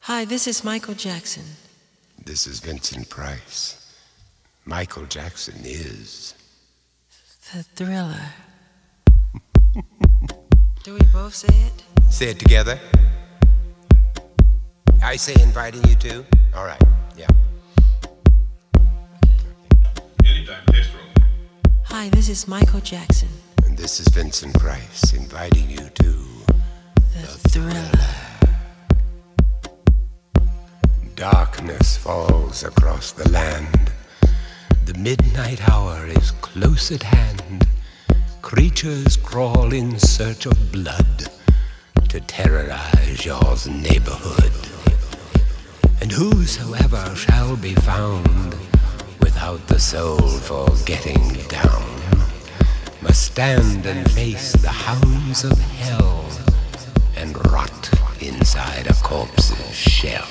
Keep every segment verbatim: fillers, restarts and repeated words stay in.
Hi, this is Michael Jackson. This is Vincent Price. Michael Jackson is... The Thriller. Do we both say it? Say it together. I say inviting you to? All right, yeah. Anytime, test roll. Hi, this is Michael Jackson. And this is Vincent Price inviting you to... The, the Thriller. Darkness falls across the land. The midnight hour is close at hand. Creatures crawl in search of blood to terrorize your neighborhood. And whosoever shall be found without the soul for getting down must stand and face the hounds of hell and rot inside a corpse's shell.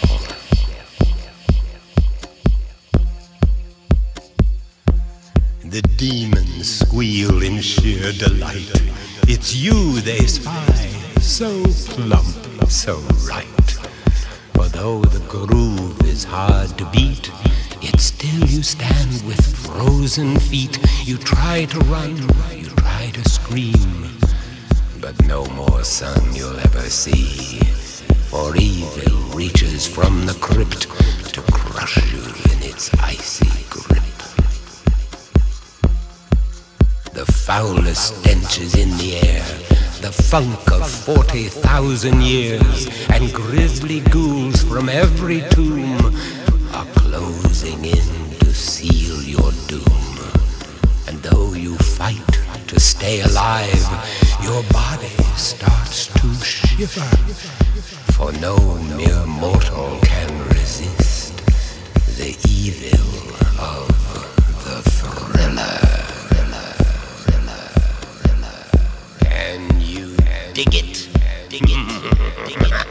The demons squeal in sheer delight. It's you they spy, so plump, so right. For though the groove is hard to beat, yet still you stand with frozen feet. You try to run, you try to scream, but no more sun you'll ever see. For evil reaches from the crypt to crush you in its icy grip. The foulest stench is in the air, the funk of forty thousand years, and grisly ghouls from every tomb are closing in to seal your doom. And though you fight to stay alive, your body starts to shiver, for no mere mortal can resist the evil of the Thriller. Dig it, dig it, dig it, dig it.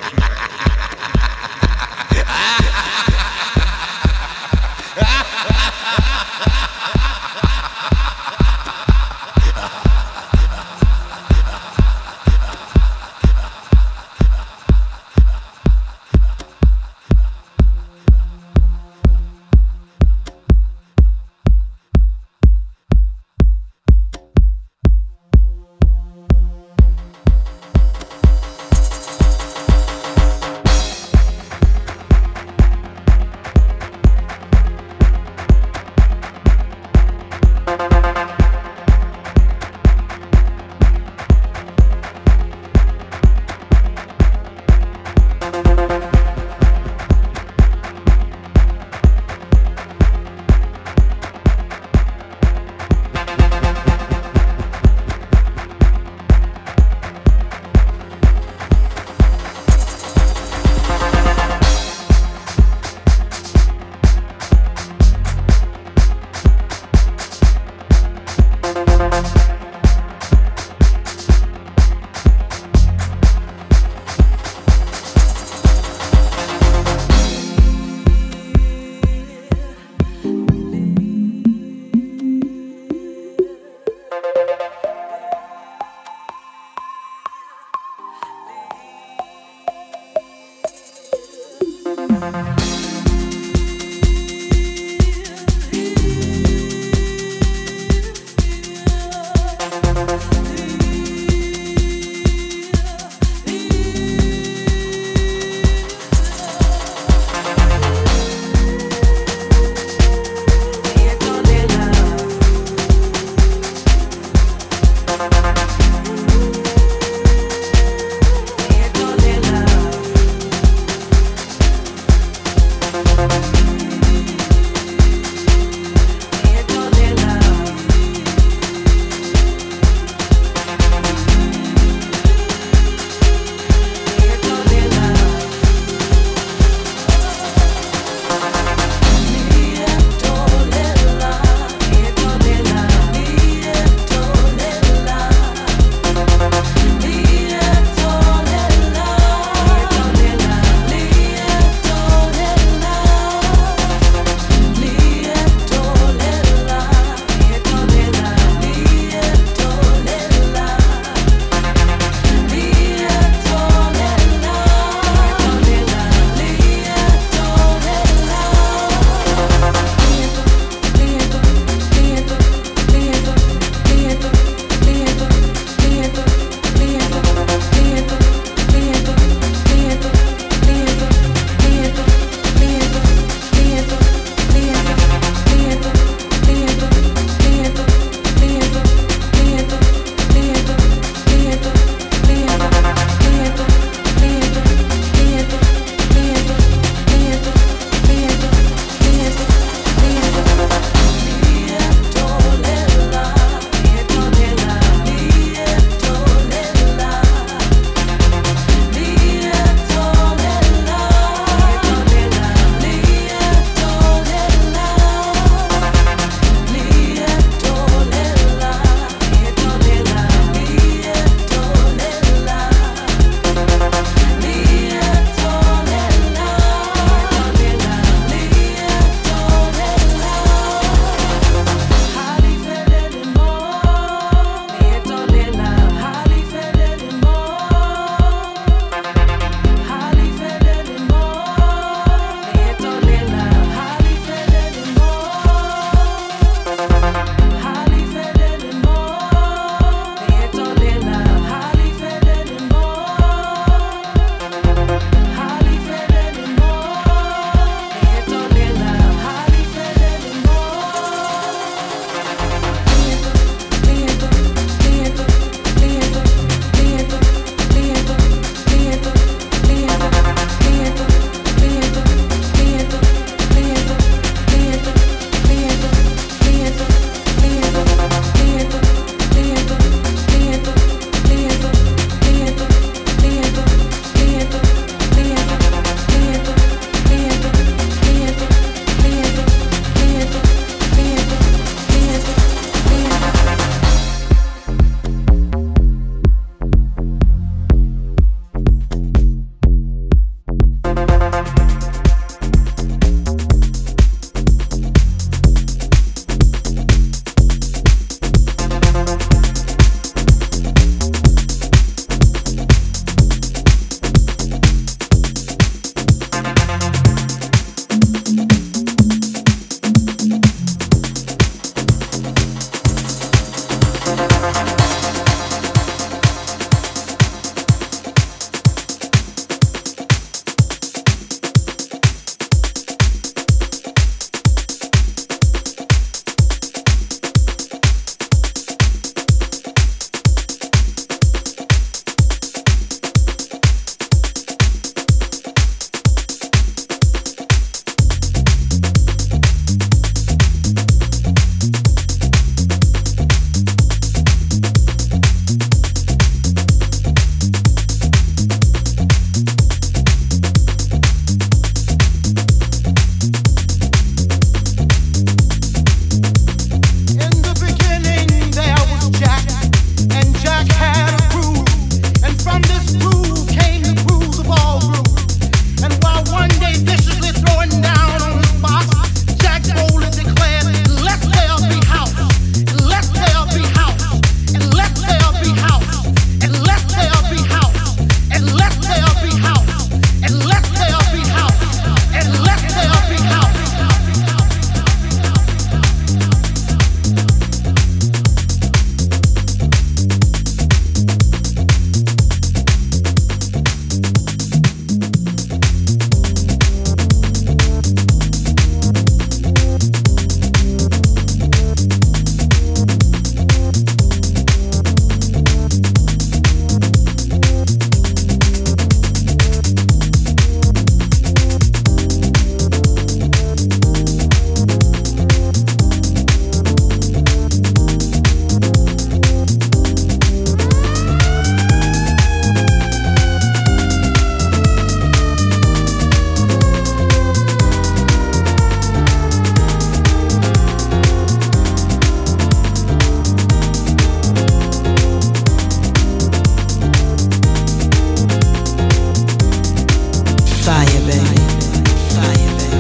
Fire, baby. Fire, baby.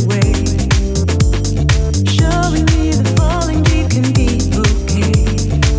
Showing me the falling deep can be okay.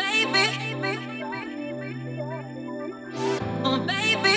baby. Oh, baby.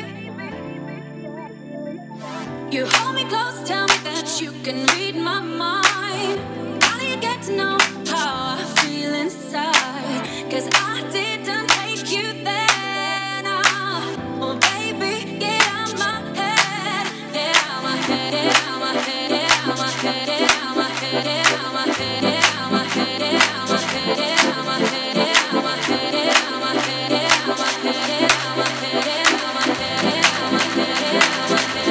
You hold me close, tell me that you can read my mind. How do you get to know how I feel inside? 'Cause I didn't take you there. Nah. Oh, baby, get out my head. Get out my head, get out my head, get out my head, get out my head, get out my head, get out my head, get out my head, get out my head, get out my head, get out my head, get out my head, get out my head, get out my head, get out my head, get out my head.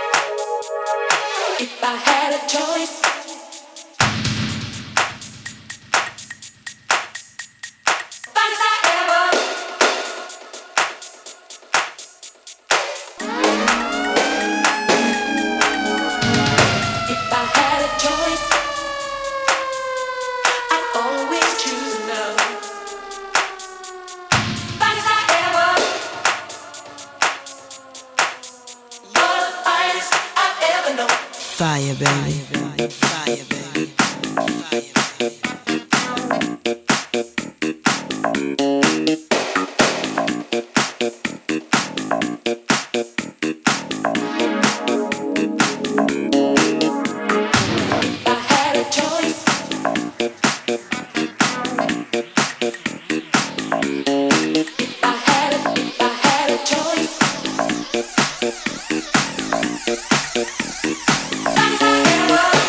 If I had a choice, fire, baby. Fire, baby. Fire.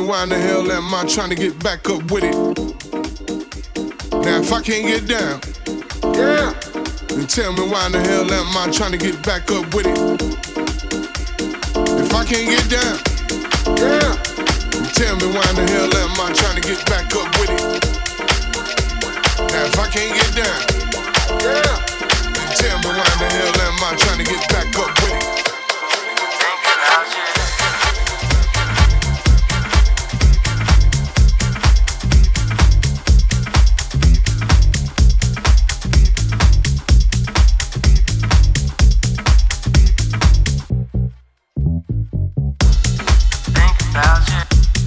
why in the hell am I trying to get back up with it? Now if I can't get down, yeah, then tell me why in the hell am I trying to get back up with it? If I can't get down, yeah, then tell me why in the hell am I trying to get back up with it? Now if I can't get down, yeah, then tell me why in the hell am I trying to get back up with it?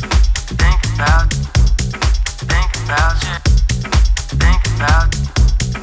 Think about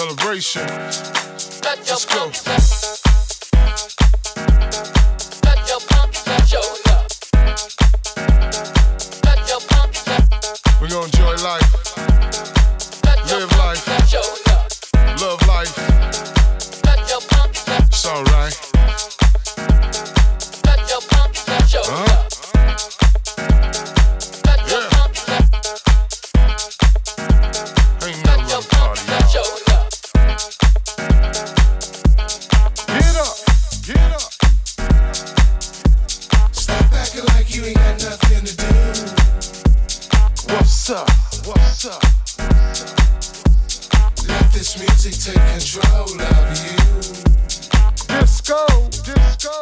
Celebration. Let's go. We're gonna enjoy life, live life, love life. It's alright. Uh-huh. Ain't nothing like a party, y'all. Get up, get up. Stop acting like you ain't got nothing to do. What's up? What's up? Let this music take control of you. Disco, disco.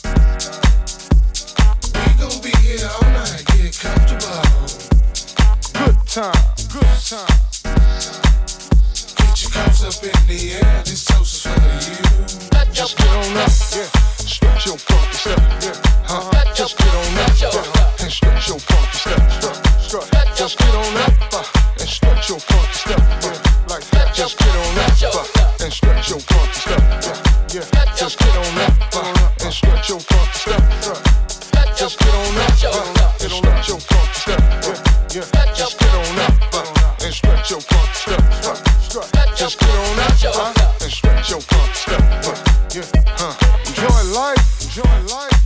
We gon' be here all night, get comfortable. Good time, good time. Get your cups up in the air, this toast is for you. Just get on up, yeah. Stretch your funky step, yeah. Uh-huh. Just get on up, yeah. And stretch your funky step, strut, strut. Just get on up, uh, and stretch your funky step, yeah. Like that. Just get on up, uh, and stretch your funky step, yeah. Yeah. Just get on up, uh, and stretch your funky step, yeah. Just get on up, uh, and stretch your funky step, yeah. Yeah. Just get on up, uh, and stretch your funky step, strut, strut. Just get on up, uh, and stretch your funky step, yeah. Yeah. Uh. Enjoy life, enjoy life.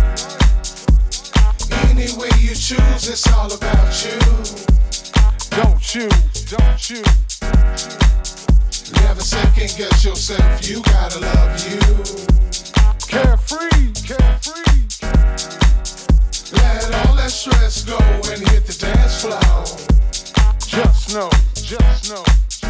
Any way you choose, it's all about you. Don't choose, don't choose. Never second guess yourself, you gotta love you. Carefree, carefree. Let all that stress go and hit the dance floor. Just know, just know.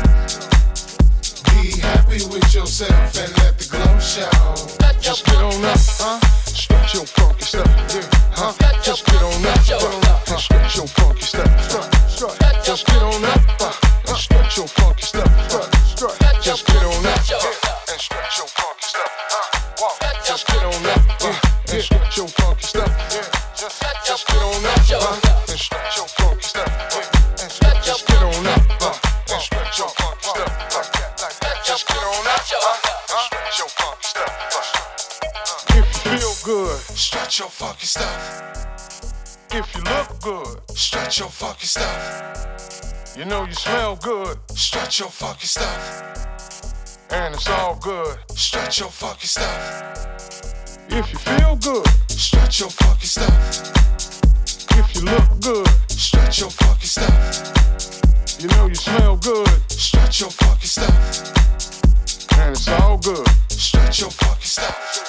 Be happy with yourself and let the glow show. Just get on up, huh? Stretch your funky step, yeah, huh? Just get on up, uh, and stretch your funky step, strut, strut. Just get on up, uh, and stretch your funky step, strut, strut. Just get on up, yeah, and stretch your funky step, huh? Walk. Just get on up, uh, and stretch your funky step, yeah. Just, just get on up, uh, and stretch your funky step, yeah. And stretch, just get on up, uh, and stretch your funky step, like that, like that. Just get on up, uh, and stretch your funky step, uh. If you feel good, Stretch your funky stuff. if you look good, Stretch your funky stuff. you know you smell good, Stretch your funky stuff. and it's all good. Stretch your funky stuff. If you feel good, Stretch your funky stuff. if you look good, Stretch your funky stuff. you know you smell good, Stretch your funky stuff. and it's all good. Stretch your funky stuff.